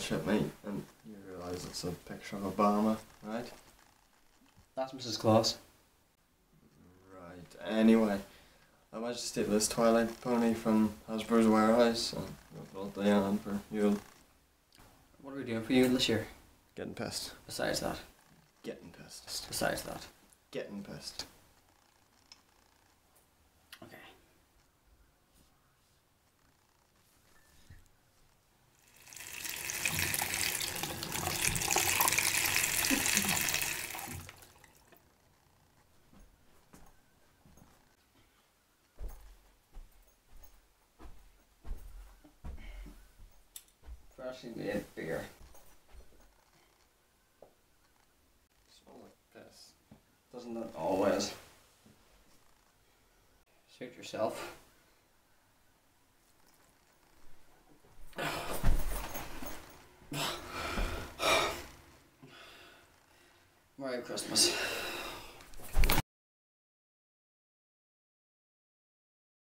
bullshit, mate, and you realise it's a picture of Obama, right? That's Mrs. Claus. Right, anyway, I might just take this Twilight pony from Hasbro's warehouse and we'll put it down for Yule. What are we doing for Yule this year? Getting pissed. Besides that. Getting pissed. Besides that. Getting pissed. Okay. Freshly made beer. Smells like piss. Doesn't it always? Suit yourself. Merry Christmas.